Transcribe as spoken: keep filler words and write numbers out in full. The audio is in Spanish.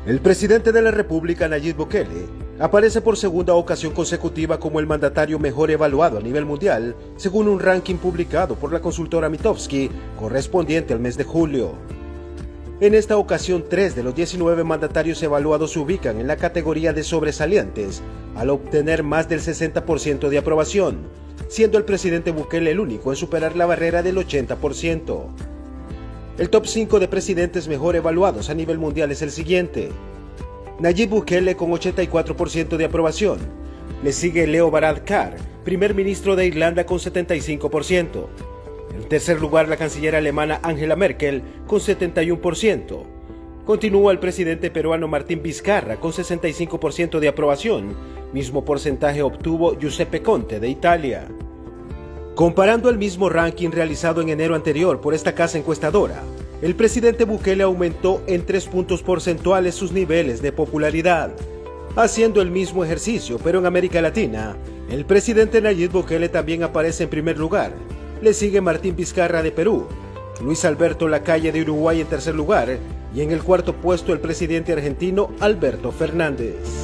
El presidente de la República, Nayib Bukele, aparece por segunda ocasión consecutiva como el mandatario mejor evaluado a nivel mundial, según un ranking publicado por la consultora Mitofsky, correspondiente al mes de julio. En esta ocasión, tres de los diecinueve mandatarios evaluados se ubican en la categoría de sobresalientes, al obtener más del sesenta por ciento de aprobación, siendo el presidente Bukele el único en superar la barrera del ochenta por ciento. El top cinco de presidentes mejor evaluados a nivel mundial es el siguiente: Nayib Bukele con ochenta y cuatro por ciento de aprobación. Le sigue Leo Varadkar, primer ministro de Irlanda, con setenta y cinco por ciento. En tercer lugar, la canciller alemana Angela Merkel con setenta y uno por ciento. Continúa el presidente peruano Martín Vizcarra con sesenta y cinco por ciento de aprobación. Mismo porcentaje obtuvo Giuseppe Conte de Italia. Comparando el mismo ranking realizado en enero anterior por esta casa encuestadora, el presidente Bukele aumentó en tres puntos porcentuales sus niveles de popularidad. Haciendo el mismo ejercicio, pero en América Latina, el presidente Nayib Bukele también aparece en primer lugar. Le sigue Martín Vizcarra de Perú, Luis Alberto Lacalle de Uruguay en tercer lugar y en el cuarto puesto el presidente argentino Alberto Fernández.